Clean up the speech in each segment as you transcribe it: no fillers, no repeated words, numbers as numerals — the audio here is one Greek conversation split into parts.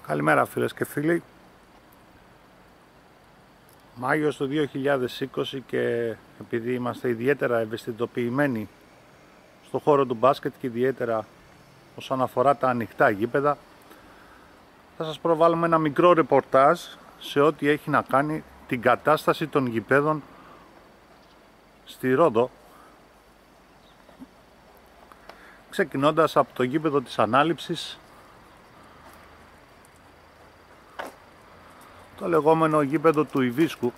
Καλημέρα φίλες και φίλοι. Μάγιος του 2020 και επειδή είμαστε ιδιαίτερα ευαισθητοποιημένοι στο χώρο του μπάσκετ και ιδιαίτερα όσον αφορά τα ανοιχτά γήπεδα, θα σας προβάλλουμε ένα μικρό ρεπορτάζ σε ό,τι έχει να κάνει την κατάσταση των γηπέδων στη Ρόδο, ξεκινώντας από το γήπεδο της Ανάληψης, το λεγόμενο γήπεδο του Ιβίσκου.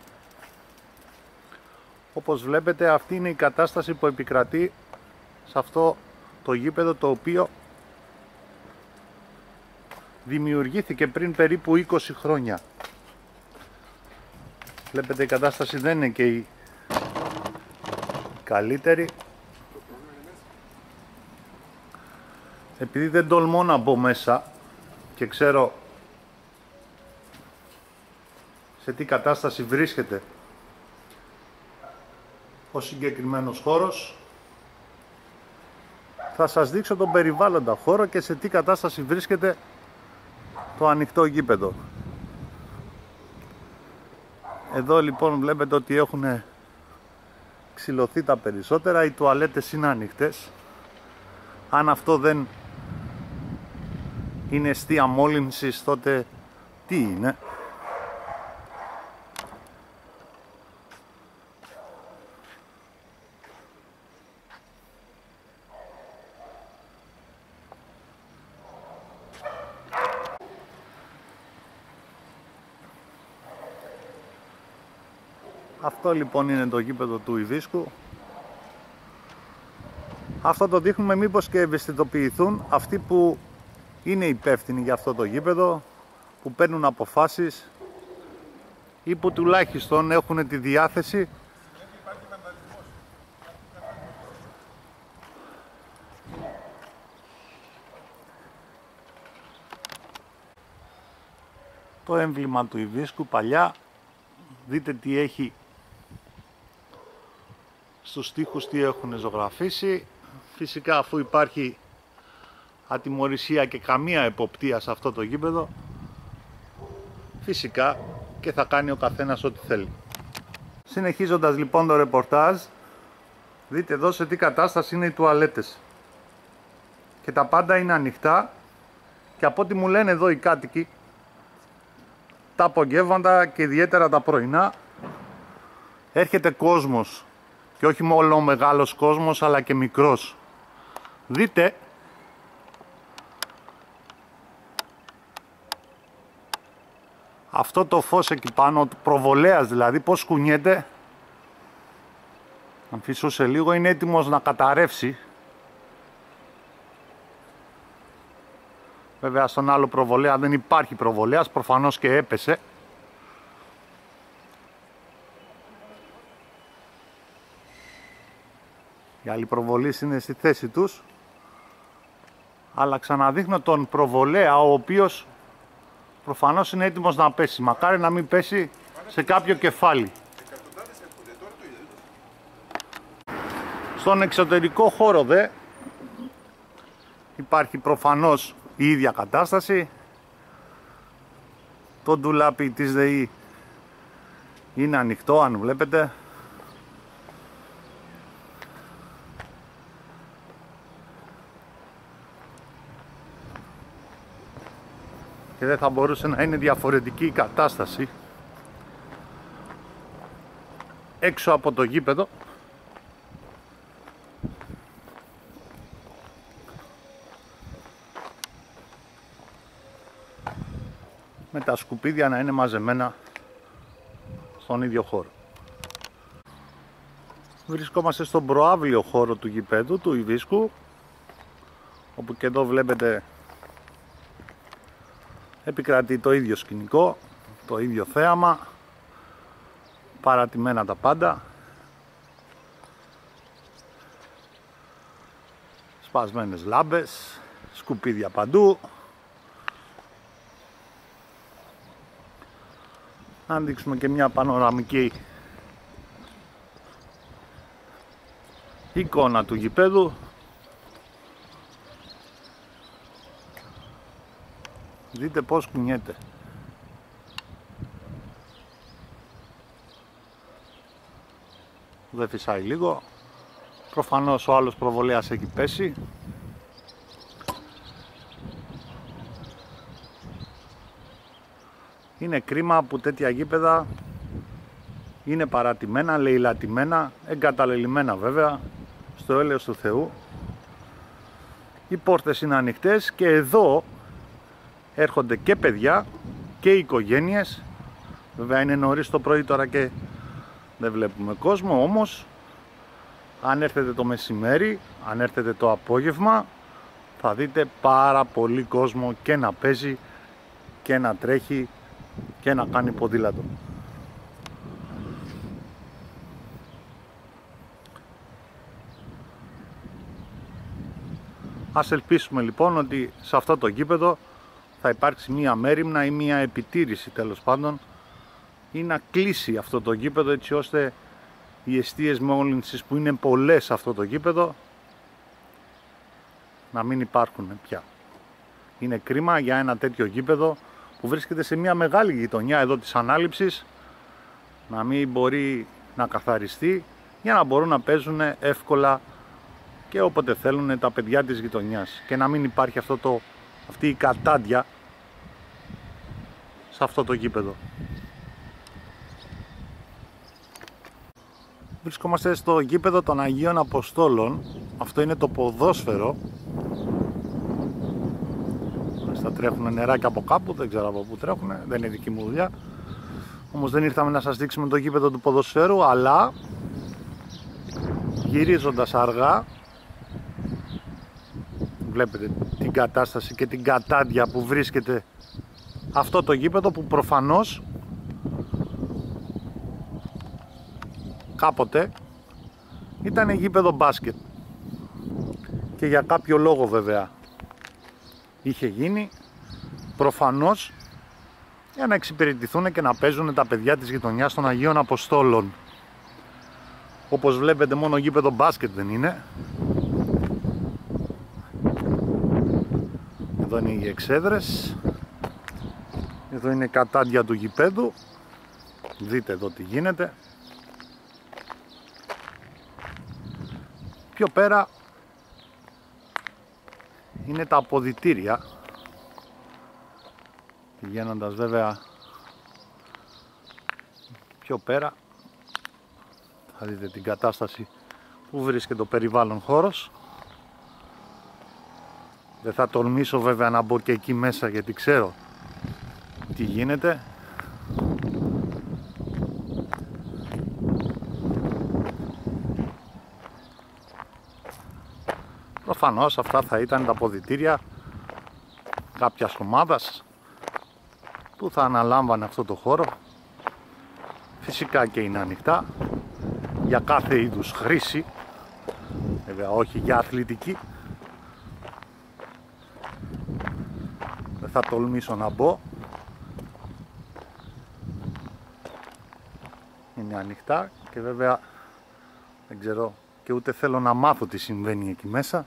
Όπως βλέπετε, αυτή είναι η κατάσταση που επικρατεί σε αυτό το γήπεδο, το οποίο δημιουργήθηκε πριν περίπου 20 χρόνια. Βλέπετε, η κατάσταση δεν είναι και η καλύτερη. Επειδή δεν τολμώ να μπω μέσα και ξέρω σε τι κατάσταση βρίσκεται ο συγκεκριμένος χώρος, θα σας δείξω τον περιβάλλοντα χώρο και σε τι κατάσταση βρίσκεται το ανοιχτό γήπεδο. Εδώ λοιπόν βλέπετε ότι έχουν ξυλωθεί τα περισσότερα, οι τουαλέτες είναι ανοιχτές. Αν αυτό δεν είναι αιστεία μόλυνσης, τότε τι είναι? Αυτό λοιπόν είναι το γήπεδο του Ιβίσκου. Αυτό το δείχνουμε μήπως και ευαισθητοποιηθούν αυτοί που είναι υπεύθυνοι για αυτό το γήπεδο, που παίρνουν αποφάσεις ή που τουλάχιστον έχουν τη διάθεση το έμβλημα του Ιβίσκου παλιά. Δείτε τι έχει στους τοίχους, τι έχουν ζωγραφίσει. Φυσικά, αφού υπάρχει ατιμωρησία και καμία εποπτεία σε αυτό το γήπεδο, φυσικά και θα κάνει ο καθένας ό,τι θέλει. Συνεχίζοντας λοιπόν το ρεπορτάζ, δείτε εδώ σε τι κατάσταση είναι οι τουαλέτες. Και τα πάντα είναι ανοιχτά και από ό,τι μου λένε εδώ οι κάτοικοι, τα απογεύματα και ιδιαίτερα τα πρωινά έρχεται κόσμος, και όχι μόνο μεγάλος κόσμος αλλά και μικρός. Δείτε αυτό το φως εκεί πάνω, προβολέας δηλαδή, πως κουνιέται. Αν φυσούσε λίγο, είναι έτοιμος να καταρρεύσει. Βέβαια στον άλλο προβολέα δεν υπάρχει προβολέας, προφανώς και έπεσε. Οι άλλοι προβολείς είναι στη θέση τους, αλλά ξαναδείχνω τον προβολέα, ο οποίος προφανώς είναι έτοιμος να πέσει. Μακάρι να μην πέσει σε κάποιο κεφάλι. Στον εξωτερικό χώρο δε υπάρχει προφανώς η ίδια κατάσταση. Το ντουλάπι της ΔΕΗ είναι ανοιχτό, αν βλέπετε. Και δεν θα μπορούσε να είναι διαφορετική η κατάσταση έξω από το γήπεδο. Με τα σκουπίδια να είναι μαζεμένα στον ίδιο χώρο. Βρισκόμαστε στον προαύλιο χώρο του γηπέδου του Ιβίσκου, όπου και εδώ βλέπετε επικρατεί το ίδιο σκηνικό, το ίδιο θέαμα, παρατημένα τα πάντα, σπασμένες λάμπες, σκουπίδια παντού. Να δείξουμε και μια πανοραμική εικόνα του γηπέδου. Δείτε πως κουνιέται. Δεν φυσάει λίγο. Προφανώς ο άλλος προβολέας έχει πέσει. Είναι κρίμα που τέτοια γήπεδα είναι παρατημένα, λαιλατημένα, εγκαταλελειμμένα βέβαια, στο έλεος του Θεού. Οι πόρτες είναι ανοιχτές και εδώ έρχονται και παιδιά και οικογένειες. Βέβαια είναι νωρίς το πρωί τώρα και δεν βλέπουμε κόσμο, όμως αν έρθετε το μεσημέρι, αν έρθετε το απόγευμα, θα δείτε πάρα πολύ κόσμο και να παίζει και να τρέχει και να κάνει ποδήλατο. Ας ελπίσουμε λοιπόν ότι σε αυτό το γήπεδο θα υπάρξει μία μέριμνα ή μία επιτήρηση τέλος πάντων, ή να κλείσει αυτό το γήπεδο έτσι ώστε οι εστίες μόλυνσης που είναι πολλές σε αυτό το γήπεδο να μην υπάρχουν πια. Είναι κρίμα για ένα τέτοιο γήπεδο που βρίσκεται σε μια μεγάλη γειτονιά εδώ της ανάληψης να μην μπορεί να καθαριστεί για να μπορούν να παίζουν εύκολα και όποτε θέλουν τα παιδιά της γειτονιάς και να μην υπάρχει αυτή η κατάντια σε αυτό το γήπεδο. Βρισκόμαστε στο γήπεδο των Αγίων Αποστόλων. Αυτό είναι το ποδόσφαιρο. Θα τρέχουν νεράκια από κάπου, δεν ξέρω από πού τρέχουν, δεν είναι δική μου δουλειά. Όμως δεν ήρθαμε να σας δείξουμε το γήπεδο του ποδοσφαίρου, αλλά γυρίζοντας αργά βλέπετε την κατάσταση και την κατάντια που βρίσκεται αυτό το γήπεδο, που προφανώς κάποτε ήταν γήπεδο μπάσκετ και για κάποιο λόγο βέβαια είχε γίνει, προφανώς για να εξυπηρετηθούν και να παίζουν τα παιδιά της γειτονιάς των Αγίων Αποστόλων. Όπως βλέπετε μόνο γήπεδο μπάσκετ δεν είναι. Εδώ είναι οι εξέδρες. Εδώ είναι η κατάντια του γηπέδου. Δείτε εδώ τι γίνεται. Πιο πέρα είναι τα αποδυτήρια. Πηγαίνοντας βέβαια πιο πέρα θα δείτε την κατάσταση που βρίσκεται ο περιβάλλον χώρος. Δεν θα τολμήσω βέβαια να μπω και εκεί μέσα γιατί ξέρω τι γίνεται. Προφανώς αυτά θα ήταν τα αποδυτήρια κάποιας ομάδας που θα αναλάμβανε αυτό το χώρο. Φυσικά και είναι ανοιχτά για κάθε είδους χρήση, βέβαια όχι για αθλητική. Δεν θα τολμήσω να μπω. Είναι ανοιχτά και βέβαια δεν ξέρω και ούτε θέλω να μάθω τι συμβαίνει εκεί μέσα.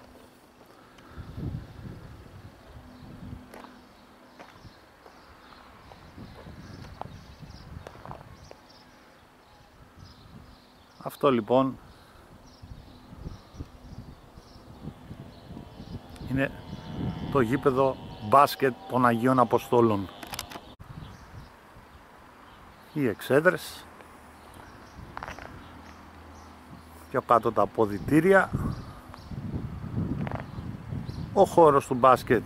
Αυτό λοιπόν είναι το γήπεδο μπάσκετ των Αγίων Αποστόλων. Οι εξέδρες, πιο κάτω τα αποδυτήρια, ο χώρος του μπάσκετ,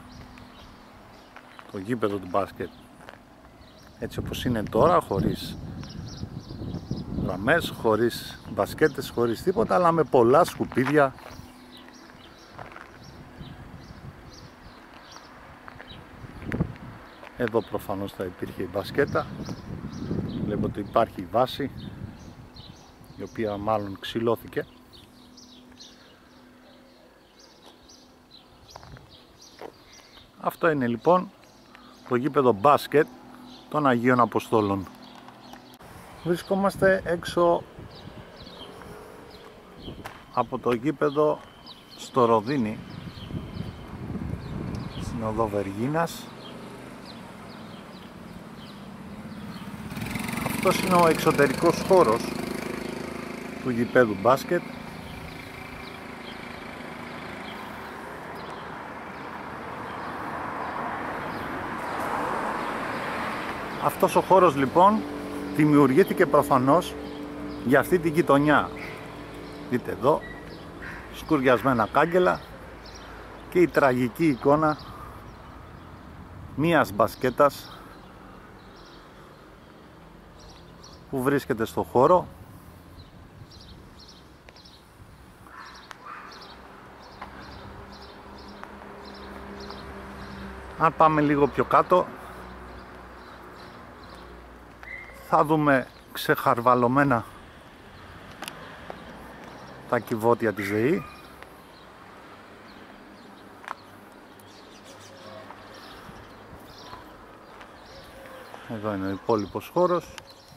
το γήπεδο του μπάσκετ έτσι όπως είναι τώρα, χωρίς γραμμές, χωρίς μπασκέτες, χωρίς τίποτα, αλλά με πολλά σκουπίδια. Εδώ προφανώς θα υπήρχε η μπασκέτα. Βλέπω ότι υπάρχει η βάση, η οποία μάλλον ξυλώθηκε. Αυτό είναι λοιπόν το γήπεδο μπάσκετ των Αγίων Αποστόλων. Βρισκόμαστε έξω από το γήπεδο στο Ροδίνι, στην οδό Βεργίνας. Αυτός είναι ο εξωτερικός χώρος του γηπέδου μπάσκετ. Αυτός ο χώρος λοιπόν δημιουργήθηκε προφανώς για αυτή τη γειτονιά. Δείτε εδώ, σκουριασμένα κάγκελα και η τραγική εικόνα μίας μπασκέτας που βρίσκεται στο χώρο. Αν πάμε λίγο πιο κάτω θα δούμε ξεχαρβαλωμένα τα κυβότια της ΔΕΗ. Εδώ είναι ο υπόλοιπος χώρος.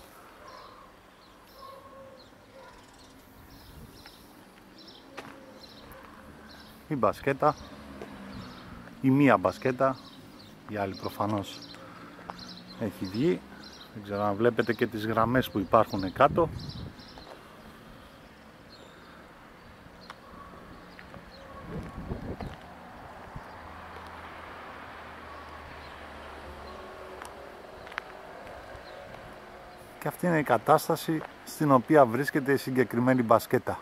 Η μπασκέτα, η μία μπασκέτα, η άλλη προφανώς έχει βγει. Δεν ξέρω αν βλέπετε και τις γραμμές που υπάρχουν κάτω. Και αυτή είναι η κατάσταση στην οποία βρίσκεται η συγκεκριμένη μπασκέτα.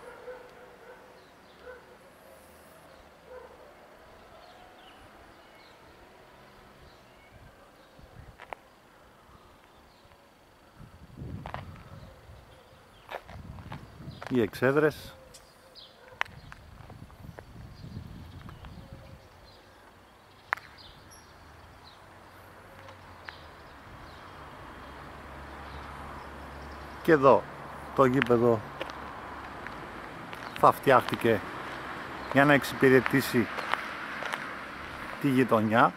Οι εξέδρες, και εδώ το γήπεδο θα φτιάχτηκε για να εξυπηρετήσει τη γειτονιά,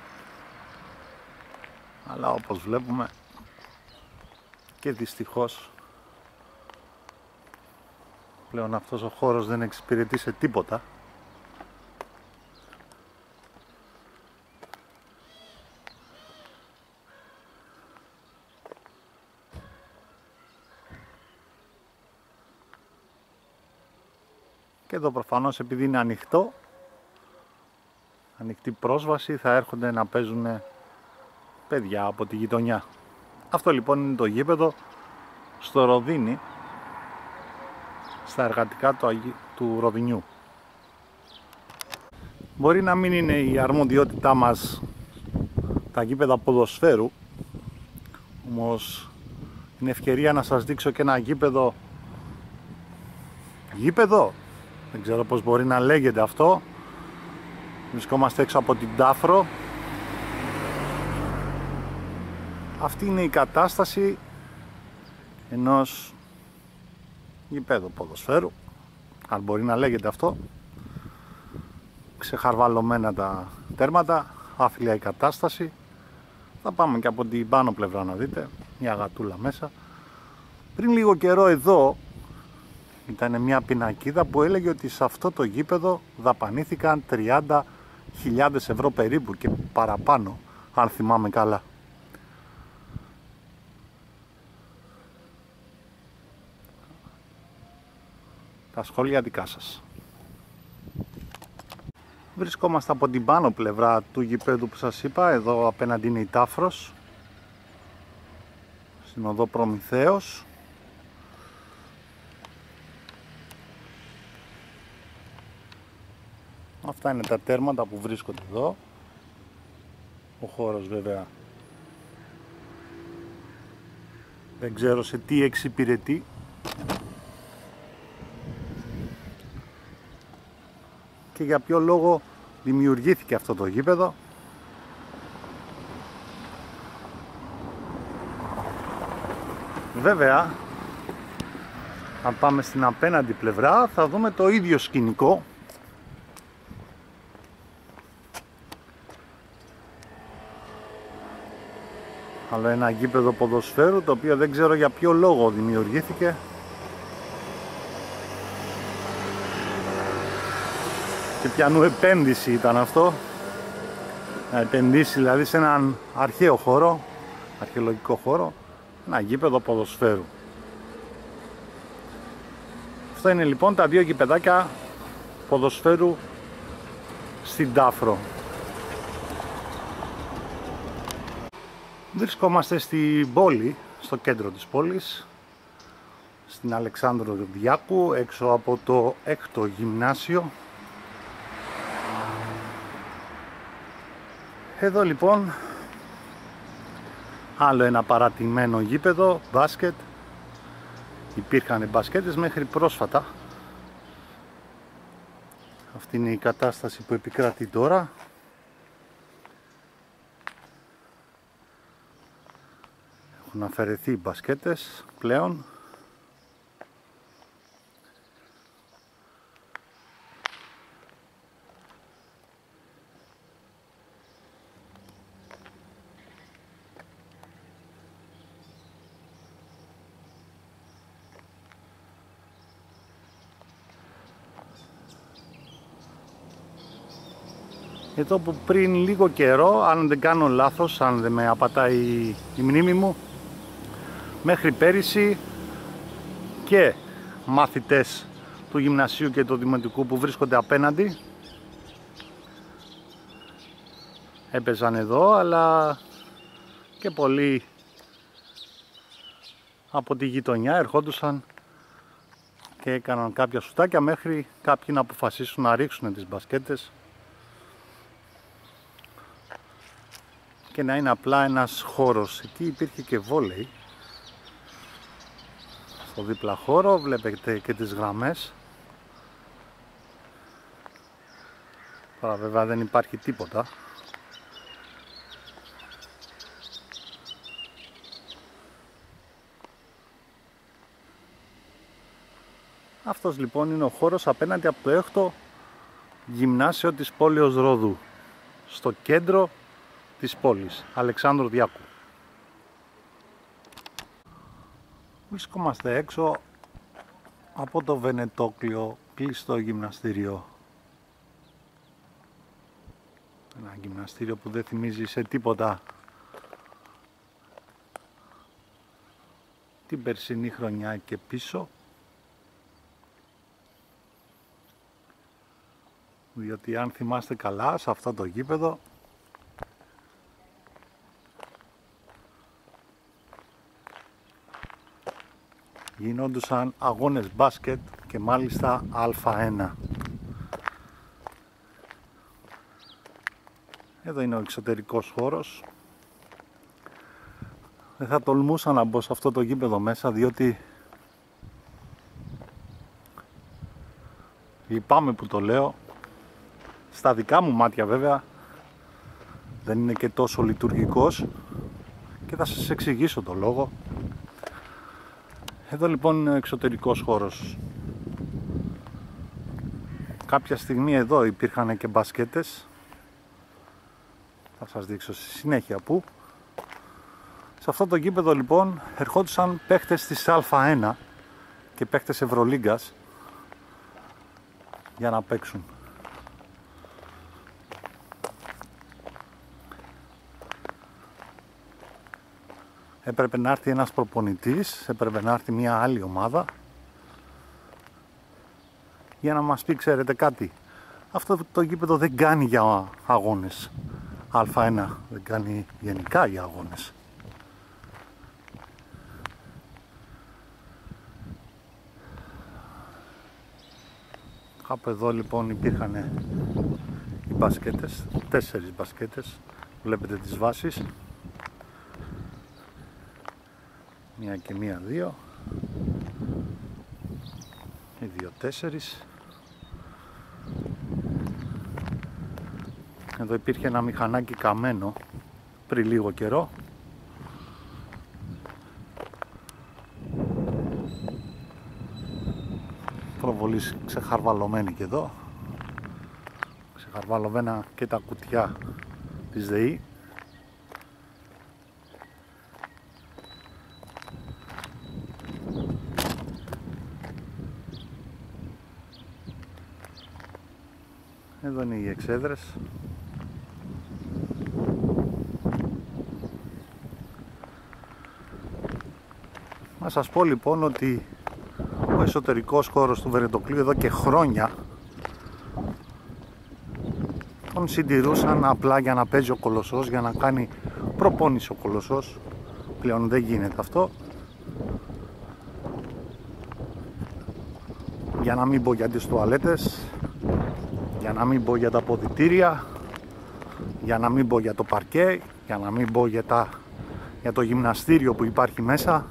αλλά όπως βλέπουμε και δυστυχώς πλέον αυτός ο χώρος δεν εξυπηρετεί σε τίποτα. Και εδώ προφανώς επειδή είναι ανοιχτό, ανοιχτή πρόσβαση, θα έρχονται να παίζουν παιδιά από τη γειτονιά. Αυτό λοιπόν είναι το γήπεδο στο Ροδίνι, στα εργατικά του Ροδινιού. Μπορεί να μην είναι η αρμοδιότητά μας τα γήπεδα ποδοσφαίρου, όμως είναι ευκαιρία να σας δείξω και ένα γήπεδο, δεν ξέρω πώς μπορεί να λέγεται αυτό. Βρισκόμαστε έξω από την Τάφρο. Αυτή είναι η κατάσταση ενός γηπέδου ποδοσφαίρου, αν μπορεί να λέγεται αυτό. Ξεχαρβαλωμένα τα τέρματα, άφιλια η κατάσταση. Θα πάμε και από την πάνω πλευρά να δείτε, μια γατούλα μέσα. Πριν λίγο καιρό εδώ ήταν μια πινακίδα που έλεγε ότι σε αυτό το γήπεδο δαπανήθηκαν 30.000 ευρώ περίπου και παραπάνω, αν θυμάμαι καλά. Τα σχόλια δικά σας. Βρισκόμαστε από την πάνω πλευρά του γηπέδου που σας είπα. Εδώ απέναντι είναι η Τάφρος, στην οδό Προμηθέως. Αυτά είναι τα τέρματα που βρίσκονται εδώ. Ο χώρος βέβαια δεν ξέρω σε τι εξυπηρετεί. Και για ποιο λόγο δημιουργήθηκε αυτό το γήπεδο. Βέβαια, αν πάμε στην απέναντι πλευρά θα δούμε το ίδιο σκηνικό. Άλλο ένα γήπεδο ποδοσφαίρου, το οποίο δεν ξέρω για ποιο λόγο δημιουργήθηκε. Και ποιανού επένδυση ήταν αυτό. Να επενδύσει δηλαδή σε έναν αρχαίο χώρο, αρχαιολογικό χώρο. ένα γήπεδο ποδοσφαίρου. Αυτά είναι λοιπόν τα δύο γηπεδάκια ποδοσφαίρου στην Τάφρο. Βρισκόμαστε στην πόλη, στο κέντρο της πόλης, στην Αλεξάνδρου Διάκου, έξω από το 6ο γυμνάσιο. Εδώ λοιπόν άλλο ένα παρατημένο γήπεδο μπάσκετ. Υπήρχαν μπασκέτες μέχρι πρόσφατα. Αυτή είναι η κατάσταση που επικρατεί τώρα. Έχουν αφαιρεθεί οι μπασκέτες πλέον. Εδώ που πριν λίγο καιρό, αν δεν κάνω λάθος, αν δεν με απατάει η μνήμη μου, μέχρι πέρυσι και μαθητές του γυμνασίου και του δημοτικού που βρίσκονται απέναντι έπαιζαν εδώ, αλλά και πολλοί από τη γειτονιά ερχόντουσαν και έκαναν κάποια σουτάκια μέχρι κάποιοι να αποφασίσουν να ρίξουν τις μπασκέτες και να είναι απλά ένας χώρος. Εκεί υπήρχε και βόλεϊ. Στο δίπλα χώρο βλέπετε και τις γραμμές. Τώρα βέβαια δεν υπάρχει τίποτα. Αυτός λοιπόν είναι ο χώρος απέναντι από το 6ο γυμνάσιο της πόλεως Ρόδου, στο κέντρο της πόλης, Αλεξάνδρου Διάκου. Βρισκόμαστε έξω από το Βενετόκλιο κλειστό γυμναστήριο. Ένα γυμναστήριο που δεν θυμίζει σε τίποτα την περσινή χρονιά και πίσω, διότι αν θυμάστε καλά, σε αυτό το γήπεδο γινόντουσαν αγώνες μπάσκετ και μάλιστα Α1. Εδώ είναι ο εξωτερικός χώρος. Δεν θα τολμούσα να μπω σε αυτό το γήπεδο μέσα, διότι λυπάμαι που το λέω. Στα δικά μου μάτια βέβαια δεν είναι και τόσο λειτουργικός και θα σας εξηγήσω το λόγο. Εδώ λοιπόν είναι ο εξωτερικός χώρος. Κάποια στιγμή εδώ υπήρχαν και μπασκέτες. Θα σας δείξω στη συνέχεια που. Σε αυτό το γήπεδο λοιπόν ερχόντουσαν παίχτες της Α1 και παίχτες Ευρωλίγκας για να παίξουν. Έπρεπε να έρθει ένας προπονητής, έπρεπε να έρθει μια άλλη ομάδα για να μας πει, ξέρετε κάτι, αυτό το γήπεδο δεν κάνει για αγώνες Α1, δεν κάνει γενικά για αγώνες. Κάπου εδώ λοιπόν υπήρχαν οι μπασκέτες, 4 μπασκέτες, βλέπετε τις βάσεις. Μία και μία 2 και 2 4. Εδώ υπήρχε ένα μηχανάκι καμένο πριν λίγο καιρό. Προβολή ξεχαρβαλωμένη και εδώ. Ξεχαρβαλωμένα και τα κουτιά της ΔΕΗ. Εδώ είναι οι εξέδρες. Να σας πω λοιπόν ότι ο εσωτερικός χώρος του Βενετοκλείου εδώ και χρόνια τον συντηρούσαν απλά για να παίζει ο Κολοσσός, για να κάνει προπόνηση ο Κολοσσός. Πλέον δεν γίνεται αυτό. Για να μην πω για τις τουαλέτες, για να μην πω για τα ποδητήρια, για να μην πω για το παρκέ, για να μην πω για το γυμναστήριο που υπάρχει μέσα.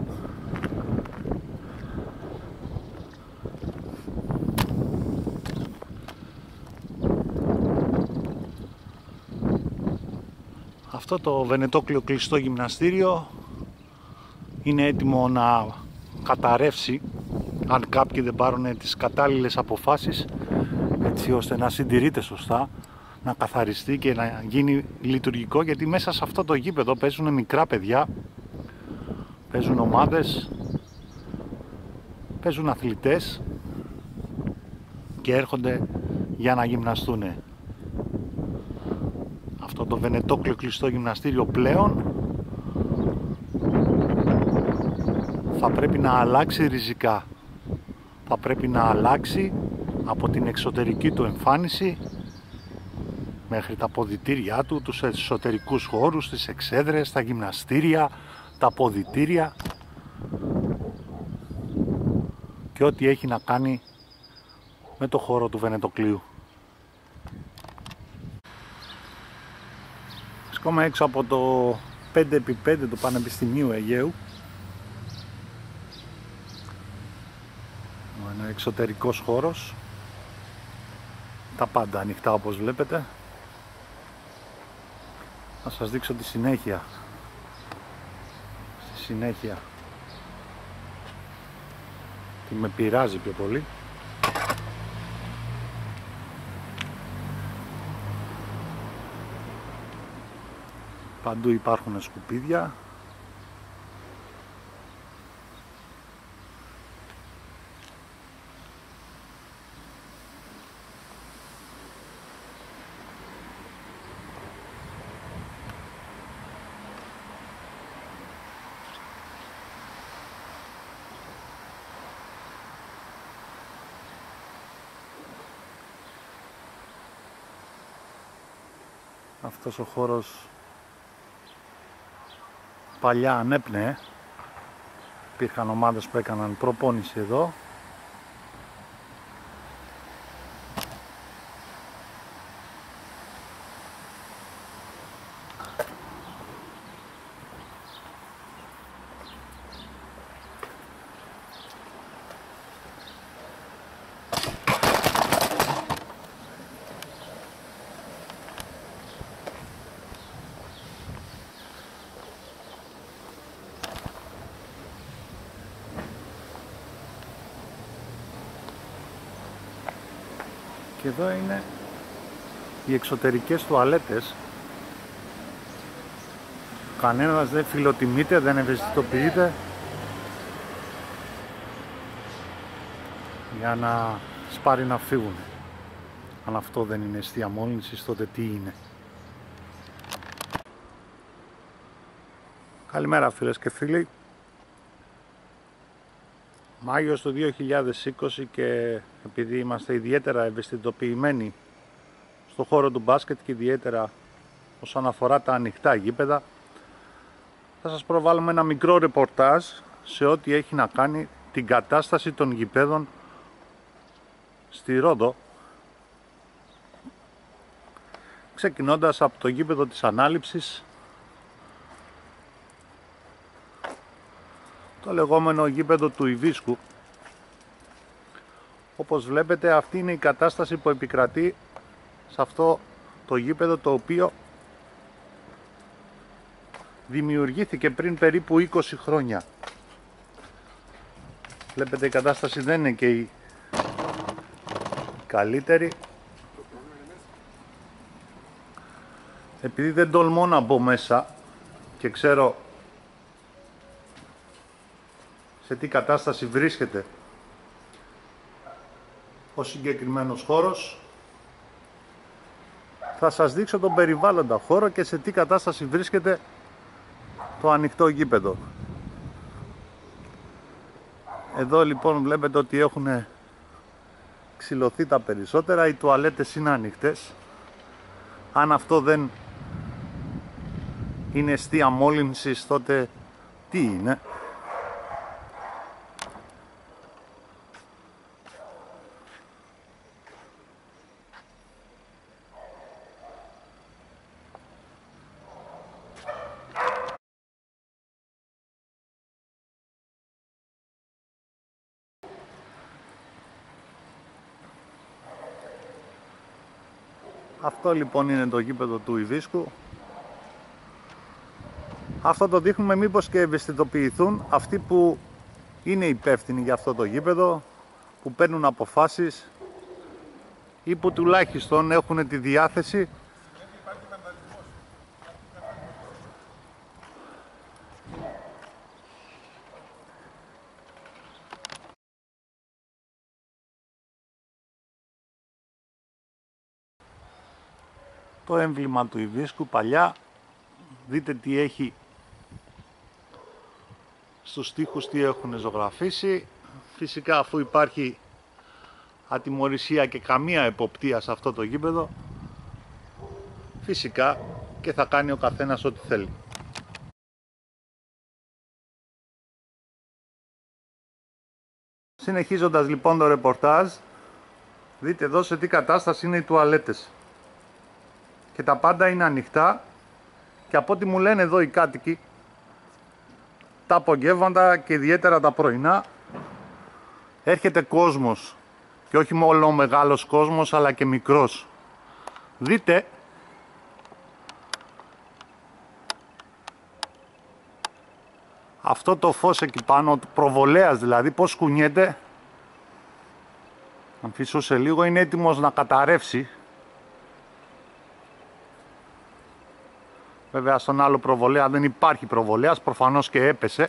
Αυτό το Βενετόκλειο κλειστό γυμναστήριο είναι έτοιμο να καταρρεύσει αν κάποιοι δεν πάρουν τις κατάλληλες αποφάσεις, έτσι ώστε να συντηρείται σωστά, να καθαριστεί και να γίνει λειτουργικό, γιατί μέσα σε αυτό το γήπεδο παίζουν μικρά παιδιά, παίζουν ομάδες, παίζουν αθλητές και έρχονται για να γυμναστούν. Αυτό το Βενετόκλειο κλειστό γυμναστήριο πλέον θα πρέπει να αλλάξει ριζικά. Θα πρέπει να αλλάξει από την εξωτερική του εμφάνιση μέχρι τα ποδητήριά του, τους εσωτερικούς χώρους, τις εξέδρες, τα γυμναστήρια, τα ποδητήρια και ό,τι έχει να κάνει με το χώρο του Βενετοκλείου. Βρισκόμαι έξω από το 5x5 του Πανεπιστημίου Αιγαίου. Είναι εξωτερικός χώρος, τα πάντα ανοιχτά όπως βλέπετε. Θα σας δείξω τη συνέχεια. Στη συνέχεια τι με πειράζει πιο πολύ. Παντού υπάρχουν σκουπίδια. Αυτός ο χώρος παλιά ανέπνεε, υπήρχαν ομάδες που έκαναν προπόνηση εδώ. Και εδώ είναι οι εξωτερικές τουαλέτες. Κανένας δεν φιλοτιμείται, δεν ευαισθητοποιείται για να σπάρει να φύγουν. Αν αυτό δεν είναι αιστεία μόλυνσης, τότε τι είναι? Καλημέρα φίλες και φίλοι. Μάγιος του 2020 και επειδή είμαστε ιδιαίτερα ευαισθητοποιημένοι στο χώρο του μπάσκετ και ιδιαίτερα όσον αφορά τα ανοιχτά γήπεδα, θα σας προβάλλουμε ένα μικρό ρεπορτάζ σε ό,τι έχει να κάνει την κατάσταση των γηπέδων στη Ρόδο, ξεκινώντας από το γήπεδο της Ανάληψης, το λεγόμενο γήπεδο του Ιβίσκου. Όπως βλέπετε, αυτή είναι η κατάσταση που επικρατεί σε αυτό το γήπεδο, το οποίο δημιουργήθηκε πριν περίπου 20 χρόνια. Βλέπετε, η κατάσταση δεν είναι και η καλύτερη. Επειδή δεν τολμώ να μπω μέσα και ξέρω σε τι κατάσταση βρίσκεται ο συγκεκριμένος χώρος, θα σας δείξω τον περιβάλλοντα χώρο και σε τι κατάσταση βρίσκεται το ανοιχτό γήπεδο. Εδώ λοιπόν βλέπετε ότι έχουν ξυλωθεί τα περισσότερα, οι τουαλέτες είναι ανοιχτές. Αν αυτό δεν είναι εστία μόλυνσης, τότε τι είναι? Αυτό λοιπόν είναι το γήπεδο του Ιβίσκου. Αυτό το δείχνουμε μήπως και ευαισθητοποιηθούν αυτοί που είναι υπεύθυνοι για αυτό το γήπεδο, που παίρνουν αποφάσεις ή που τουλάχιστον έχουν τη διάθεση το έμβλημα του Ιβίσκου παλιά. Δείτε τι έχει στους τοίχους, τι έχουν ζωγραφίσει. Φυσικά, αφού υπάρχει ατιμωρησία και καμία εποπτεία σε αυτό το γήπεδο, φυσικά και θα κάνει ο καθένας ό,τι θέλει. Συνεχίζοντας λοιπόν το ρεπορτάζ, δείτε εδώ σε τι κατάσταση είναι οι τουαλέτες. Και τα πάντα είναι ανοιχτά και από ό,τι μου λένε εδώ οι κάτοικοι, τα απογεύματα και ιδιαίτερα τα πρωινά έρχεται κόσμος, και όχι μόνο μεγάλος κόσμος αλλά και μικρός. Δείτε αυτό το φως εκεί πάνω, προβολέας δηλαδή, πως κουνιέται. Αν φυσούσε λίγο, είναι έτοιμος να καταρρεύσει. Βέβαια στον άλλο προβολέα δεν υπάρχει προβολέας, προφανώς και έπεσε.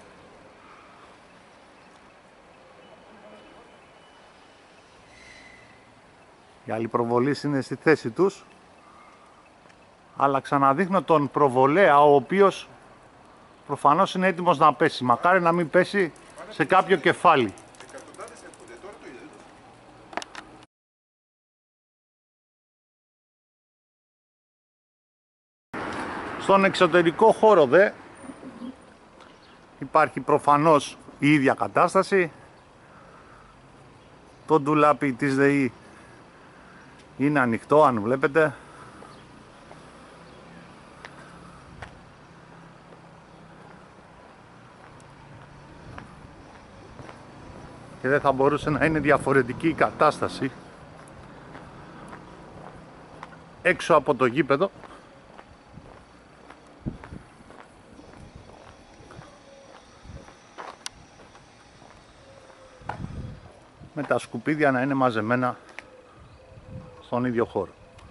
Οι άλλοι προβολείς είναι στη θέση τους. Αλλά ξαναδείχνω τον προβολέα, ο οποίος προφανώς είναι έτοιμος να πέσει. Μακάρι να μην πέσει σε κάποιο κεφάλι. Στον εξωτερικό χώρο δε υπάρχει προφανώς η ίδια κατάσταση. Το ντουλάπι της ΔΕΗ είναι ανοιχτό, αν βλέπετε. Και δεν θα μπορούσε να είναι διαφορετική η κατάσταση έξω από το γήπεδο. Με τα σκουπίδια να είναι μαζεμένα στον ίδιο χώρο.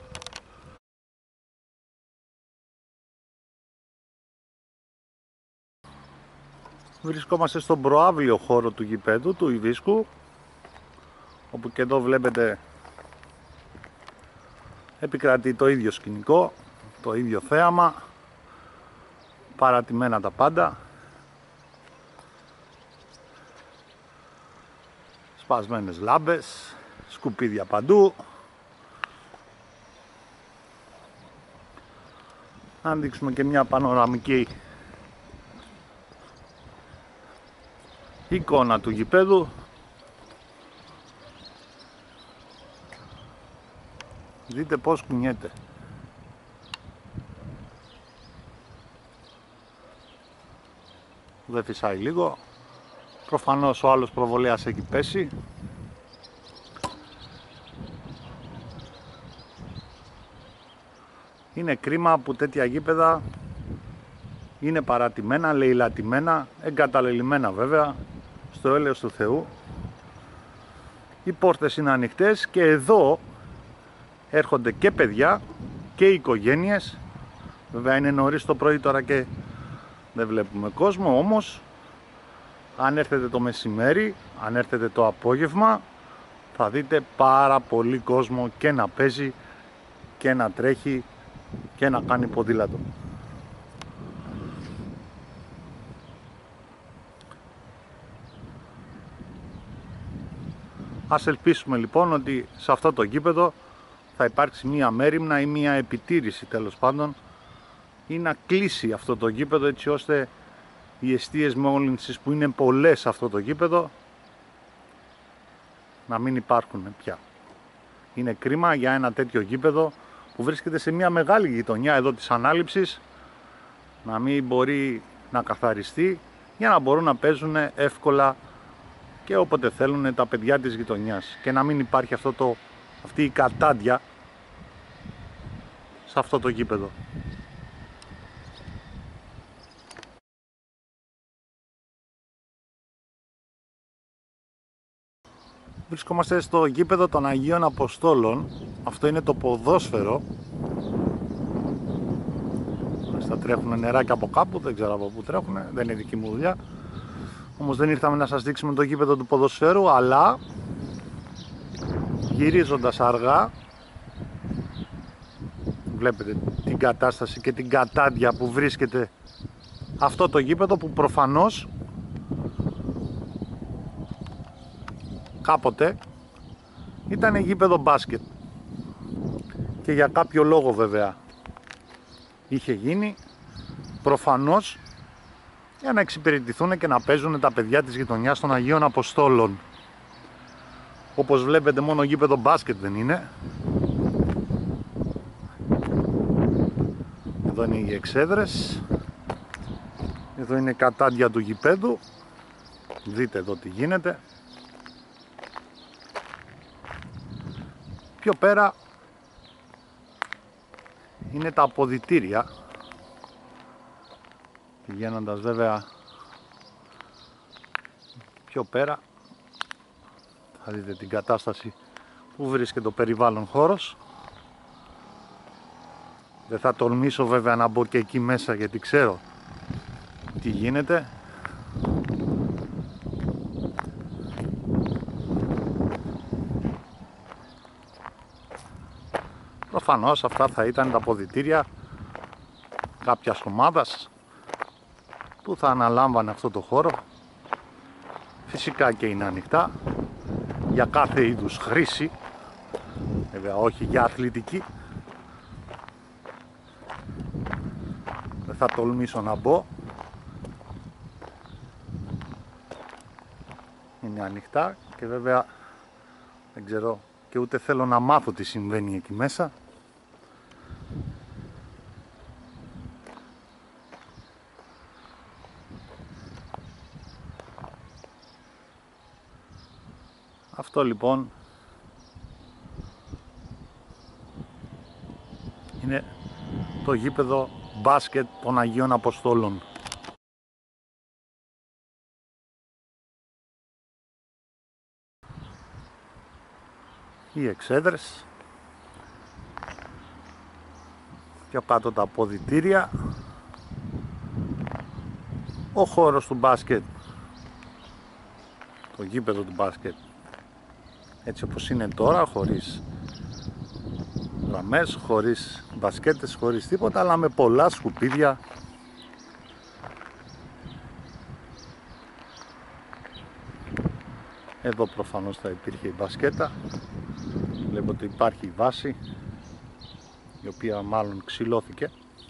Βρισκόμαστε στον προαύλιο χώρο του γηπέδου του Ιβίσκου, όπου και εδώ βλέπετε επικρατεί το ίδιο σκηνικό, το ίδιο θέαμα, παρατημένα τα πάντα, σπασμένες λάμπες, σκουπίδια παντού. Αν δείξουμε και μια πανοραμική εικόνα του γηπέδου, δείτε πως κουνιέται. Δεν φυσάει λίγο. Προφανώς ο άλλος προβολέας έχει πέσει. Είναι κρίμα που τέτοια γήπεδα είναι παρατημένα, λαιλατημένα, εγκαταλελειμμένα βέβαια, στο έλεος του Θεού. Οι πόρτες είναι ανοιχτές και εδώ έρχονται και παιδιά και οικογένειες. Βέβαια είναι νωρίς το πρωί τώρα και δεν βλέπουμε κόσμο, όμως αν έρθετε το μεσημέρι, αν έρθετε το απόγευμα, θα δείτε πάρα πολύ κόσμο και να παίζει και να τρέχει και να κάνει ποδήλατο. Ας ελπίσουμε λοιπόν ότι σε αυτό το γήπεδο θα υπάρξει μία μέριμνα ή μία επιτήρηση τέλος πάντων, ή να κλείσει αυτό το γήπεδο, έτσι ώστε οι αιστείες μόλυνσης που είναι πολλές σε αυτό το γήπεδο να μην υπάρχουν πια. Είναι κρίμα για ένα τέτοιο γήπεδο που βρίσκεται σε μια μεγάλη γειτονιά εδώ της ανάληψης να μην μπορεί να καθαριστεί, για να μπορούν να παίζουν εύκολα και όποτε θέλουν τα παιδιά της γειτονιάς και να μην υπάρχει αυτή η κατάντια σε αυτό το γήπεδο. Βρισκόμαστε στο γήπεδο των Αγίων Αποστόλων. Αυτό είναι το ποδόσφαιρο. Θα τρέχουν νεράκια από κάπου, δεν ξέρω από πού τρέχουν, δεν είναι δική μου δουλειά. Όμως δεν ήρθαμε να σας δείξουμε το γήπεδο του ποδοσφαίρου, αλλά γυρίζοντας αργά βλέπετε την κατάσταση και την κατάντια που βρίσκεται αυτό το γήπεδο, που προφανώς κάποτε ήταν γήπεδο μπάσκετ και για κάποιο λόγο βέβαια είχε γίνει, προφανώς για να εξυπηρετηθούν και να παίζουν τα παιδιά της γειτονιάς των Αγίων Αποστόλων. Όπως βλέπετε μόνο γήπεδο μπάσκετ δεν είναι. Εδώ είναι οι εξέδρες, εδώ είναι η κατάντια του γηπέδου, δείτε εδώ τι γίνεται. Πιο πέρα είναι τα αποδυτήρια, πηγαίνοντας βέβαια πιο πέρα θα δείτε την κατάσταση που βρίσκεται ο περιβάλλον χώρος. Δεν θα τολμήσω βέβαια να μπω και εκεί μέσα, γιατί ξέρω τι γίνεται. Προφανώς αυτά θα ήταν τα αποδυτήρια κάποιας ομάδας που θα αναλάμβανε αυτό το χώρο. Φυσικά και είναι ανοιχτά για κάθε είδους χρήση, βέβαια όχι για αθλητική. Δεν θα τολμήσω να μπω. Είναι ανοιχτά και βέβαια δεν ξέρω και ούτε θέλω να μάθω τι συμβαίνει εκεί μέσα. Αυτό λοιπόν είναι το γήπεδο μπάσκετ των Αγίων Αποστόλων. Οι εξέδρες, πιο κάτω τα αποδυτήρια, ο χώρος του μπάσκετ, το γήπεδο του μπάσκετ έτσι όπως είναι τώρα, χωρίς γραμμές, χωρίς μπασκέτες, χωρίς τίποτα, αλλά με πολλά σκουπίδια. Εδώ προφανώς θα υπήρχε η μπασκέτα. Βλέπω ότι υπάρχει η βάση, η οποία μάλλον ξυλώθηκε.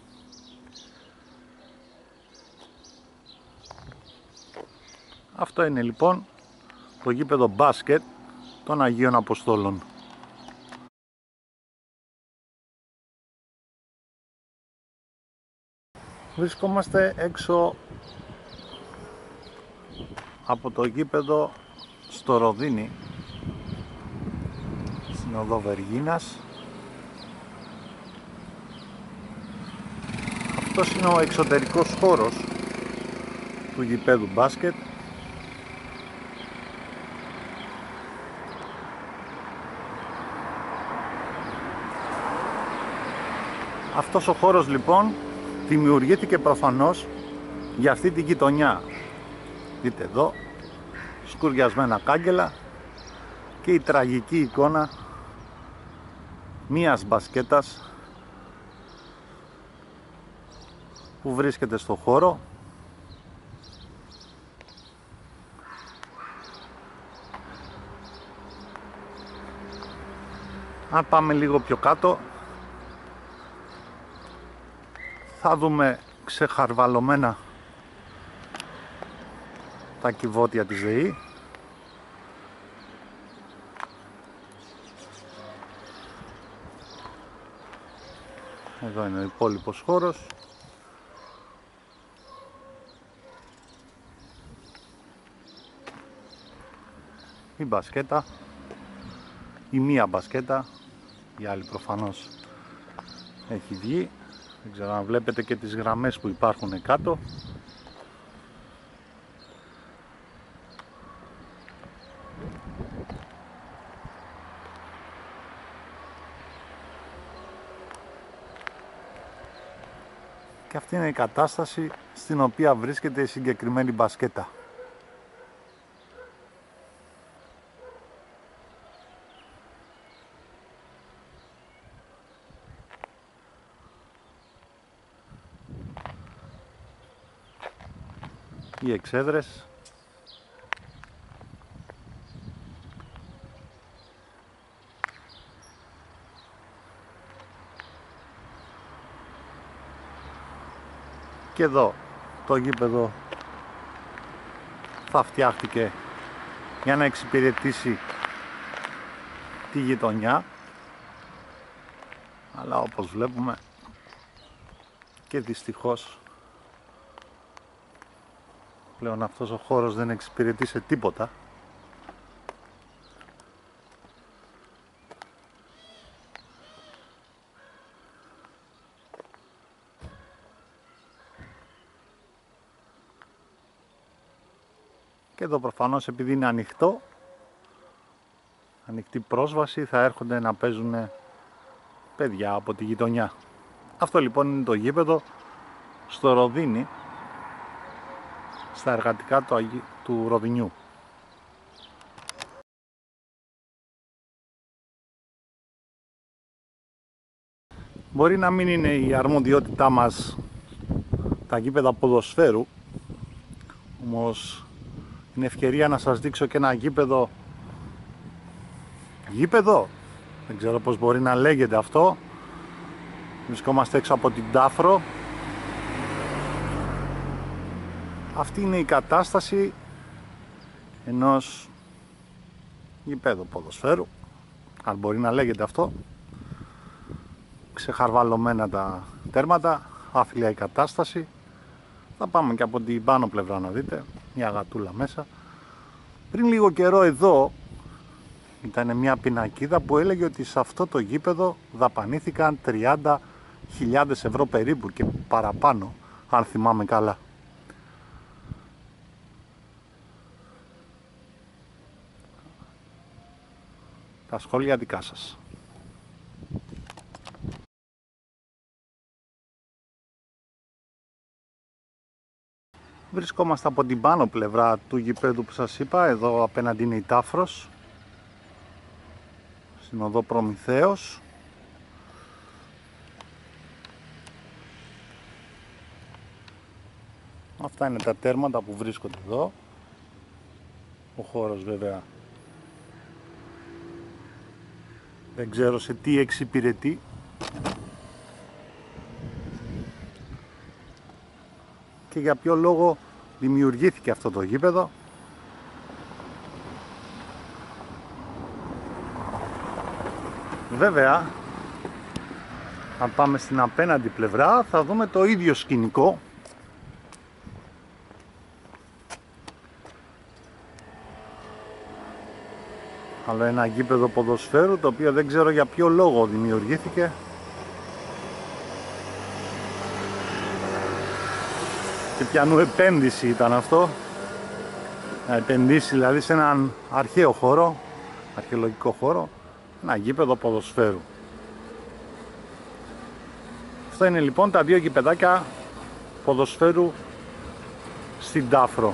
Αυτό είναι λοιπόν το γήπεδο μπάσκετ των Αγίων Αποστόλων. Βρισκόμαστε έξω από το γήπεδο στο Ροδίνι, στην οδό Βεργίνας. Αυτός είναι ο εξωτερικός χώρος του γηπέδου μπάσκετ. Αυτός ο χώρος λοιπόν δημιουργήθηκε προφανώς για αυτή τη γειτονιά. Δείτε εδώ, σκουριασμένα κάγκελα και η τραγική εικόνα μίας μπασκέτας που βρίσκεται στο χώρο. Αν πάμε λίγο πιο κάτω θα δούμε ξεχαρβαλωμένα τα κυβότια της ΔΕΗ. Εδώ είναι ο υπόλοιπος χώρος. Η μπασκέτα, η μία μπασκέτα, η άλλη προφανώς έχει βγει. Δεν ξέρω αν βλέπετε και τις γραμμές που υπάρχουν κάτω. Και αυτή είναι η κατάσταση στην οποία βρίσκεται η συγκεκριμένη μπασκέτα. Οι εξέδρες, και εδώ το γήπεδο θα φτιάχτηκε για να εξυπηρετήσει τη γειτονιά, αλλά όπως βλέπουμε και δυστυχώς πλέον αυτός ο χώρος δεν εξυπηρετεί σε τίποτα. Και εδώ προφανώς επειδή είναι ανοιχτό, ανοιχτή πρόσβαση, θα έρχονται να παίζουν παιδιά από τη γειτονιά. Αυτό λοιπόν είναι το γήπεδο στο Ροδίνι, στα εργατικά του Ροδινιού. Μπορεί να μην είναι η αρμοδιότητά μας τα γήπεδα ποδοσφαίρου, όμως είναι ευκαιρία να σας δείξω και ένα γήπεδο, δεν ξέρω πώς μπορεί να λέγεται αυτό. Βρισκόμαστε έξω από την Τάφρο. Αυτή είναι η κατάσταση ενός γηπέδου ποδοσφαίρου, αν μπορεί να λέγεται αυτό. Ξεχαρβαλωμένα τα τέρματα, άθλια η κατάσταση. Θα πάμε και από την πάνω πλευρά να δείτε, μια γατούλα μέσα. Πριν λίγο καιρό εδώ ήταν μια πινακίδα που έλεγε ότι σε αυτό το γήπεδο δαπανήθηκαν 30.000 ευρώ περίπου και παραπάνω, αν θυμάμαι καλά. Τα σχόλια δικά σας. Βρισκόμαστε από την πάνω πλευρά του γηπέδου που σας είπα. Εδώ απέναντι είναι η Τάφρος, στην οδό Προμηθέως. Αυτά είναι τα τέρματα που βρίσκονται εδώ. Ο χώρος βέβαια δεν ξέρω σε τι εξυπηρετεί. Και για ποιο λόγο δημιουργήθηκε αυτό το γήπεδο. Βέβαια, αν πάμε στην απέναντι πλευρά θα δούμε το ίδιο σκηνικό. Άλλο ένα γήπεδο ποδοσφαίρου, το οποίο δεν ξέρω για ποιο λόγο δημιουργήθηκε. Και ποιανού επένδυση ήταν αυτό. Να επενδύσει δηλαδή σε έναν αρχαίο χώρο, αρχαιολογικό χώρο, ένα γήπεδο ποδοσφαίρου. Αυτά είναι λοιπόν τα δύο γηπεδάκια ποδοσφαίρου στην Τάφρο.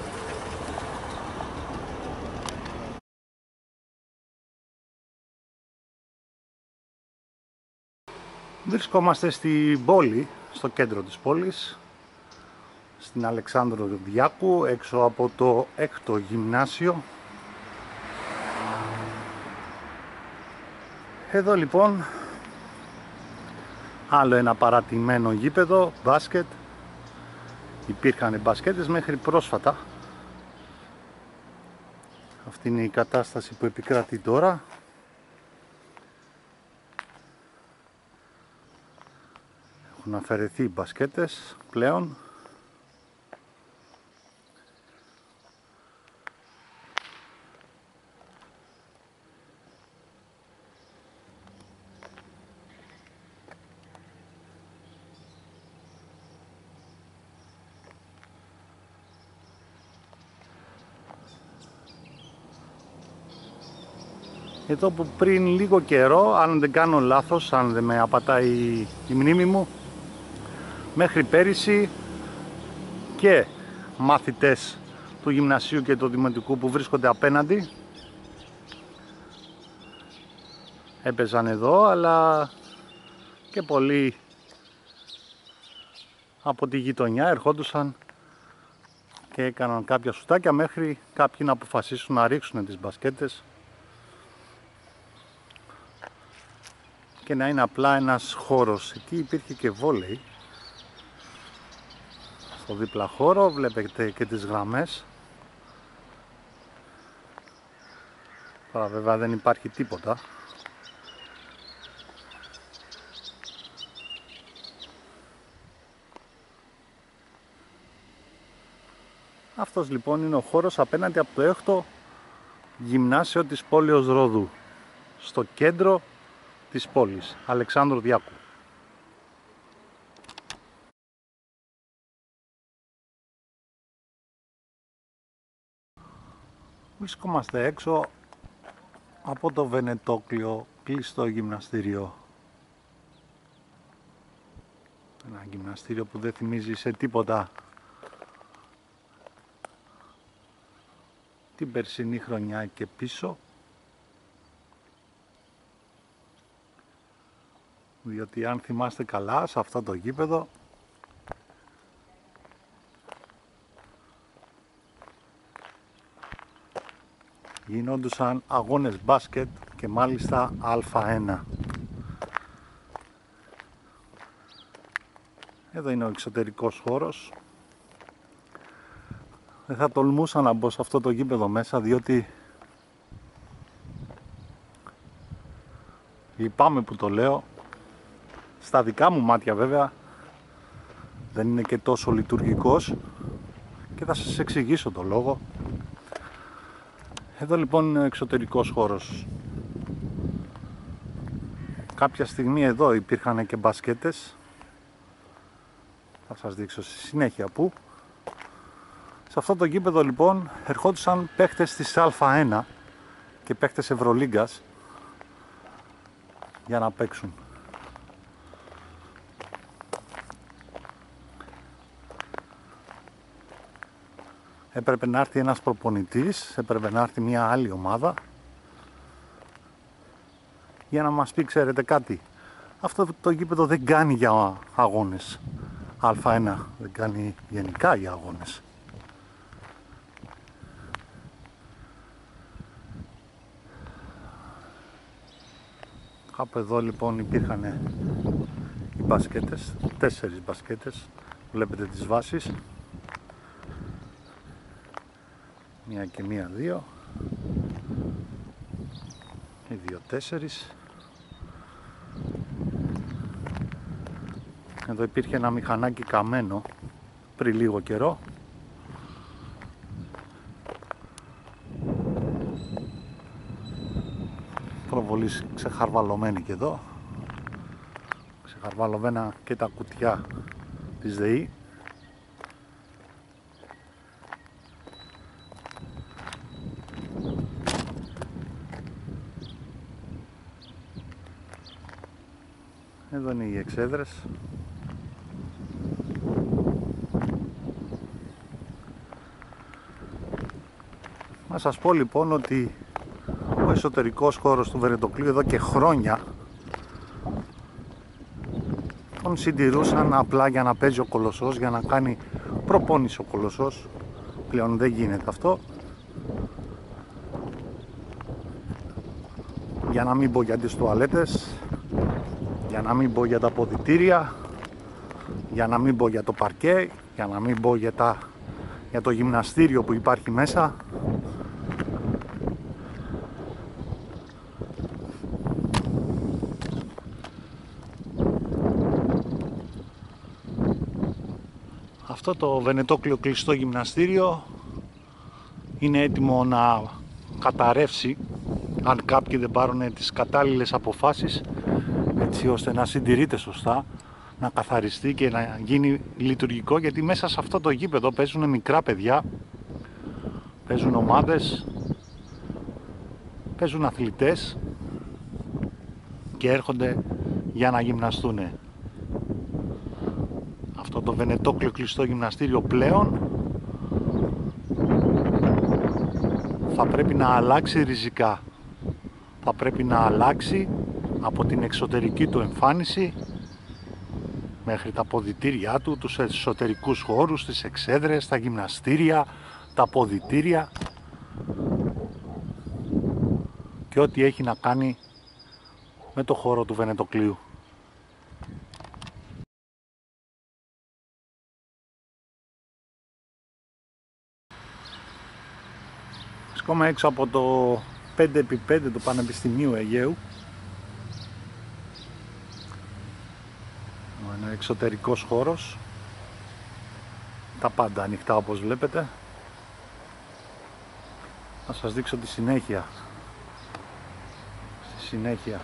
Βρισκόμαστε στην πόλη, στο κέντρο της πόλης, στην Αλεξάνδρου Διάκου, έξω από το 6ο γυμνάσιο. Εδώ λοιπόν άλλο ένα παρατημένο γήπεδο μπάσκετ. Υπήρχαν μπασκέτες μέχρι πρόσφατα. Αυτή είναι η κατάσταση που επικρατεί τώρα. Έχουν αφαιρεθεί οι μπασκέτες πλέον. Εδώ που πριν λίγο καιρό, αν δεν κάνω λάθος, αν δεν με απατάει η μνήμη μου, μέχρι πέρυσι και μαθητές του γυμνασίου και του δημοτικού που βρίσκονται απέναντι έπαιζαν εδώ, αλλά και πολλοί από τη γειτονιά ερχόντουσαν και έκαναν κάποια σουτάκια μέχρι κάποιοι να αποφασίσουν να ρίξουν τις μπασκέτες και να είναι απλά ένας χώρος. Εκεί υπήρχε και βόλεϊ. Στο δίπλα χώρο βλέπετε και τις γραμμές. Τώρα βέβαια δεν υπάρχει τίποτα. Αυτός λοιπόν είναι ο χώρος απέναντι από το 6ο γυμνάσιο της πόλεως Ρόδου, στο κέντρο της πόλης, Αλεξάνδρου Διάκου. Βρισκόμαστε έξω από το Βενετόκλιο κλειστό γυμναστήριο. Ένα γυμναστήριο που δεν θυμίζει σε τίποτα την περσινή χρονιά και πίσω, διότι αν θυμάστε καλά, σε αυτό το γήπεδο γινόντουσαν αγώνες μπάσκετ και μάλιστα Α1. Εδώ είναι ο εξωτερικός χώρος. Δεν θα τολμούσα να μπω σε αυτό το γήπεδο μέσα, διότι λυπάμαι που το λέω. Στα δικά μου μάτια βέβαια δεν είναι και τόσο λειτουργικός και θα σας εξηγήσω το λόγο. Εδώ λοιπόν είναι ο εξωτερικός χώρος. Κάποια στιγμή εδώ υπήρχαν και μπασκέτες. Θα σας δείξω στη συνέχεια που. Σε αυτό το γήπεδο λοιπόν ερχόντουσαν παίχτες της Α1 και παίχτες Ευρωλίγκας για να παίξουν. Έπρεπε να έρθει ένας προπονητής, έπρεπε να έρθει μια άλλη ομάδα για να μας πει, ξέρετε κάτι, αυτό το γήπεδο δεν κάνει για αγώνες Α1, δεν κάνει γενικά για αγώνες. Από εδώ λοιπόν υπήρχαν οι μπασκέτες, 4 μπασκέτες, βλέπετε τις βάσεις. Μία και μία, 2 και 2, 4. Εδώ υπήρχε ένα μηχανάκι καμένο πριν λίγο καιρό. Προβολή ξεχαρβαλωμένη και εδώ. Ξεχαρβαλωμένα και τα κουτιά της ΔΕΗ. Εδώ είναι οι εξέδρες. Να σας πω λοιπόν ότι ο εσωτερικός χώρος του Βενετοκλείου εδώ και χρόνια τον συντηρούσαν απλά για να παίζει ο Κολοσσός, για να κάνει προπόνηση ο Κολοσσός. Πλέον δεν γίνεται αυτό. Για να μην πω για τις τουαλέτες, για να μην πω για τα αποδυτήρια, για να μην πω για το παρκέ, για να μην πω για το γυμναστήριο που υπάρχει μέσα. Αυτό το βενετόκλειο κλειστό γυμναστήριο είναι έτοιμο να καταρρεύσει αν κάποιοι δεν πάρουν τις κατάλληλες αποφάσεις, έτσι ώστε να συντηρείται σωστά, να καθαριστεί και να γίνει λειτουργικό, γιατί μέσα σε αυτό το γήπεδο παίζουν μικρά παιδιά, παίζουν ομάδες, παίζουν αθλητές και έρχονται για να γυμναστούν. Αυτό το βενετόκλειο κλειστό γυμναστήριο πλέον θα πρέπει να αλλάξει ριζικά. Θα πρέπει να αλλάξει από την εξωτερική του εμφάνιση μέχρι τα αποδυτήριά του, τους εσωτερικούς χώρους, τις εξέδρες, τα γυμναστήρια, τα αποδυτήρια και ό,τι έχει να κάνει με το χώρο του βενετοκλείου. Βρισκόμαι έξω από το 5x5 του Πανεπιστημίου Αιγαίου. Είναι εξωτερικός χώρος, τα πάντα ανοιχτά όπως βλέπετε. Θα σας δείξω τη συνέχεια. Στη συνέχεια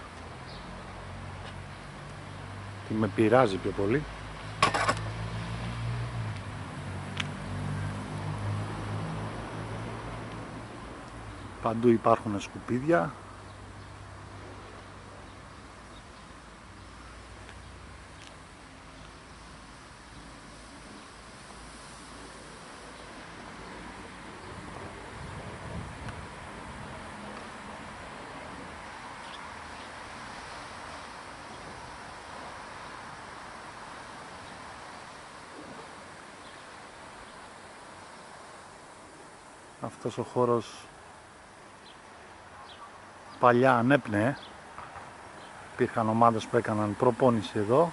τι με πειράζει πιο πολύ. Παντού υπάρχουν σκουπίδια. Αυτός ο χώρος παλιά ανέπνεε, υπήρχαν ομάδες που έκαναν προπόνηση εδώ.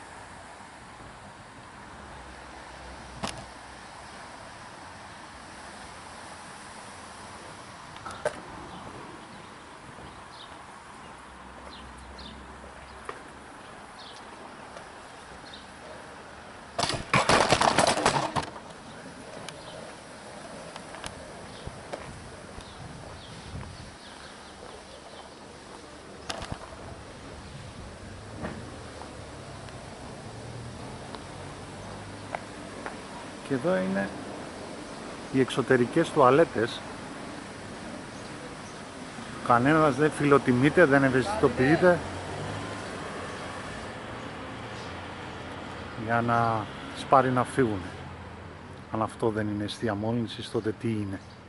Και εδώ είναι οι εξωτερικές τουαλέτες. Κανένας δεν φιλοτιμείται, δεν ευαισθητοποιείται για να σπάρει να φύγουν. Αν αυτό δεν είναι αιστεία μόλυνσης, τότε τι είναι?